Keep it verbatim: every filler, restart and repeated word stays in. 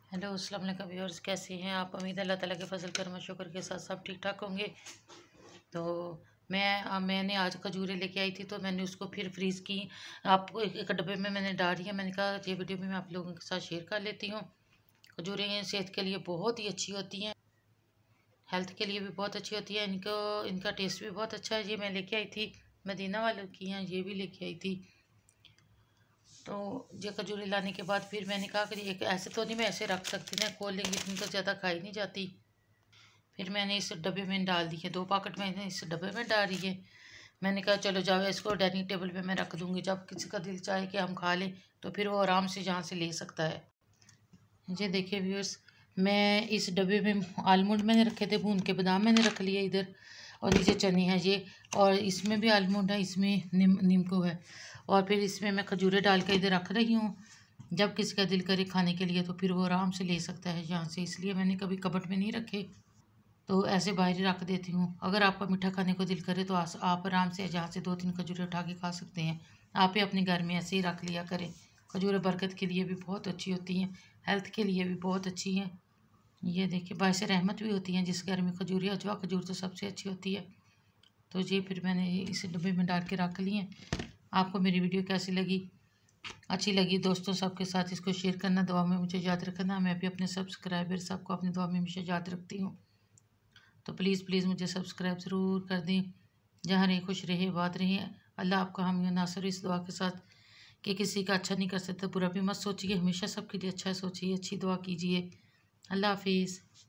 Hello अस्सलाम वालेकुम viewers, कैसे हैं आप। उम्मीद है अल्लाह ताला के फजल करम शुक्र के साथ सब ठीक ठाक होंगे। तो मैं आ, मैंने आज खजूरें लेके आई थी, तो मैंने उसको फिर फ्रीज़ की। आपको एक, एक डब्बे में मैंने डाल दिया। मैंने कहा ये वीडियो भी मैं आप लोगों के साथ शेयर कर लेती हूँ। खजूरें सेहत के लिए बहुत ही अच्छी होती हैं, हेल्थ के लिए भी बहुत अच्छी होती है। इनको इनका टेस्ट भी बहुत अच्छा है। ये मैं लेके आई थी, मदीना वालों की हैं, ये भी लेके आई थी। तो ये खजूरें लाने के बाद फिर मैंने कहा कि एक ऐसे तो नहीं मैं ऐसे रख सकती ना, खोल लेंगे इतनी तो ज़्यादा खाई नहीं जाती। फिर मैंने इस डब्बे में डाल दी है, दो पैकेट मैंने इस डब्बे में डाल रही है। मैंने कहा चलो जाओ इसको डाइनिंग टेबल पे मैं रख दूँगी, जब किसी का दिल चाहे कि हम खा लें तो फिर वो आराम से यहाँ से ले सकता है। ये देखिए व्यूअर्स, मैं इस डब्बे में आलमंड मैंने रखे थे, भून के बादाम मैंने रख लिए इधर, और नीचे चने हैं ये, और इसमें भी आलमंड है, इसमें निम नींबू है, और फिर इसमें मैं खजूरें डाल के इधर रख रही हूँ। जब किसी का दिल करे खाने के लिए तो फिर वो आराम से ले सकता है यहाँ से, इसलिए मैंने कभी कबट में नहीं रखे, तो ऐसे बाहर ही रख देती हूँ। अगर आपका मीठा खाने को दिल करे तो आप आराम से जहाँ से दो तीन खजूरें उठा के खा सकते हैं। आप ही अपने घर में ऐसे ही रख लिया करें। खजूरें बरकत के लिए भी बहुत अच्छी होती हैं, हेल्थ के लिए भी बहुत अच्छी हैं। ये देखिए बायसे रहमत भी होती हैं जिस घर में खजूर, अजवा खजूर तो सबसे अच्छी होती है। तो ये फिर मैंने इस डब्बे में डाल के रख ली हैं। आपको मेरी वीडियो कैसी लगी? अच्छी लगी दोस्तों सबके साथ इसको शेयर करना, दुआ में मुझे याद रखना। मैं भी अपने सब्सक्राइबर सबको अपनी दुआ में हमेशा याद रखती हूँ, तो प्लीज़ प्लीज़ मुझे सब्सक्राइब ज़रूर कर दें। जहाँ रहे खुश रहे बात रहे। अल्लाह आपका हम नासर इस दुआ के साथ कि किसी का अच्छा नहीं कर सकता, बुरा भी मत सोचिए, हमेशा सबके लिए अच्छा सोचिए, अच्छी दुआ कीजिए। अल्लाह हाफिज़।